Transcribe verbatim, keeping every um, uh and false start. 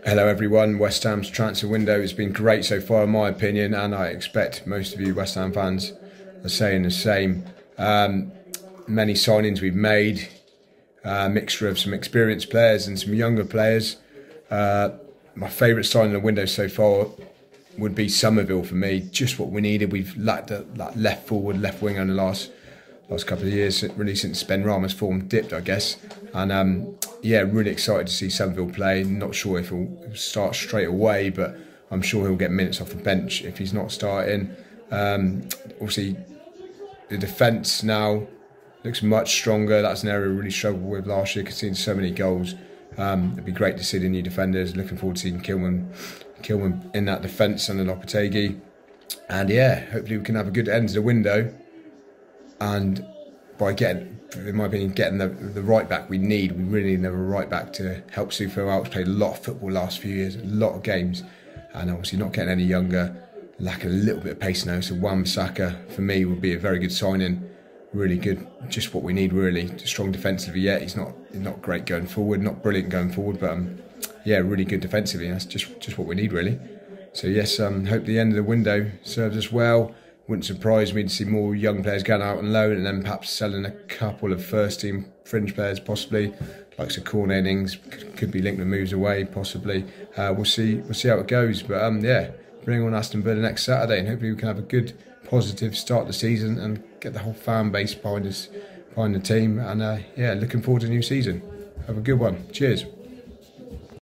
Hello everyone, West Ham's transfer window has been great so far in my opinion, and I expect most of you West Ham fans are saying the same. Um, many signings we've made, a mixture of some experienced players and some younger players. Uh, my favourite signing in the window so far would be Somerville for me, just what we needed. We've lacked a like left forward, left winger in the last last couple of years, really since Ben Rama's form dipped, I guess. And um, yeah, really excited to see Somerville play. Not sure if he'll start straight away, but I'm sure he'll get minutes off the bench if he's not starting. Um, obviously, the defence now looks much stronger. That's an area we really struggled with last year, conceding so many goals. Um, it'd be great to see the new defenders. Looking forward to seeing Kilman, Kilman in that defence and Lopetegui. And yeah, hopefully we can have a good end to the window. And by getting, in my opinion, getting the, the right back we need, we really need a right back to help Soufou out. He's played a lot of football last few years, a lot of games, and obviously not getting any younger, lacking a little bit of pace now. So Wan-Bissaka for me would be a very good signing, really good, just what we need really. Strong defensively, yeah, he's not he's not great going forward, not brilliant going forward, but um, yeah, really good defensively. That's just just what we need really. So yes, um, hope the end of the window serves us well. Wouldn't surprise me to see more young players going out on loan and then perhaps selling a couple of first team fringe players possibly, like Sir Cornet Ings could be linked with moves away possibly. Uh, we'll see we'll see how it goes, but um, yeah, bring on Aston Villa next Saturday and hopefully we can have a good positive start to the season and get the whole fan base behind us, behind the team, and uh, yeah, looking forward to the new season. Have a good one. Cheers.